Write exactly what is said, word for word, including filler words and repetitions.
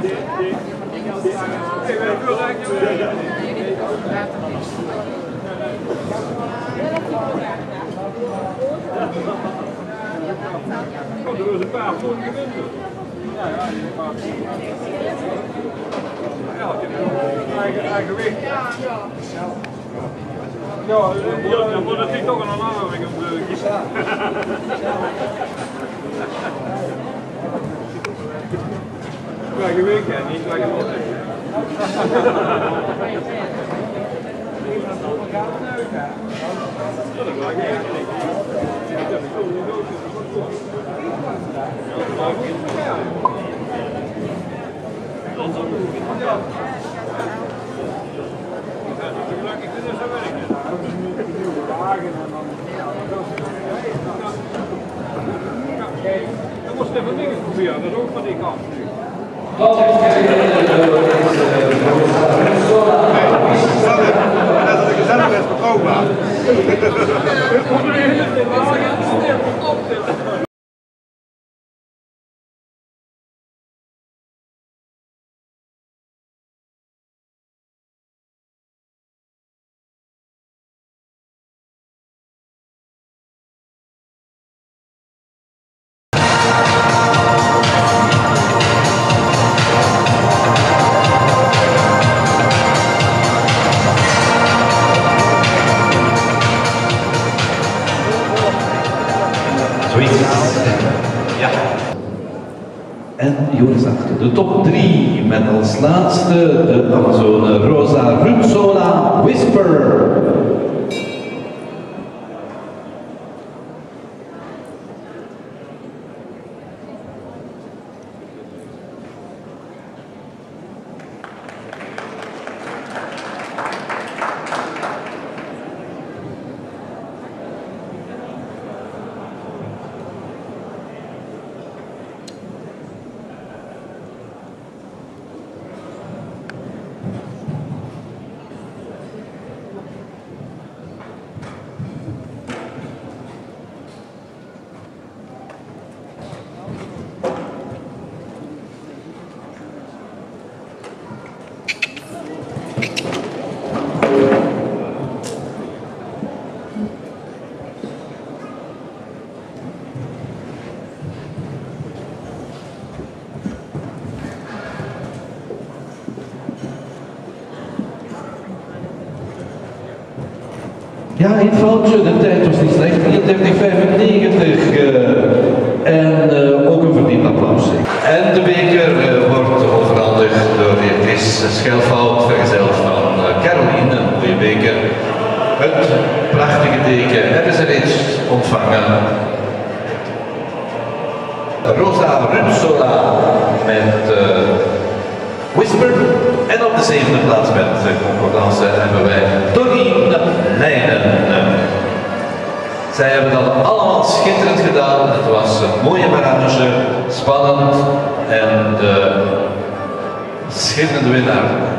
Oh, er was een paar voor de winter. Ja, ja, die paar. Ja, eigen, eigen weg. Ja, ja. Ja, dan moet het toch een alarming op de kist. Eigen weg, hè, niet eigen weg. Dan moest even dingen proberen, dat is ook van die kant nu. Dat is een gezelligheid verkoopbaar. Ja. En Joris achter de top drie met als laatste de Amazone Rosa Rutzola Whisper. Ja, een foutje, de tijd was niet slecht, drieëndertig vijfennegentig uh, en uh, ook een verdiend applaus. En de beker uh, wordt overhandigd door Beatrice Schelfout, vergezeld van uh, Caroline, een mooie beker. Het prachtige teken hebben ze reeds ontvangen. Rosa Rutzola met uh, Whisper. En op de zevende plaats met de concordance hebben wij Doreen Leijnen. Zij hebben dat allemaal schitterend gedaan. Het was een mooie barrage, spannend en de schitterende winnaar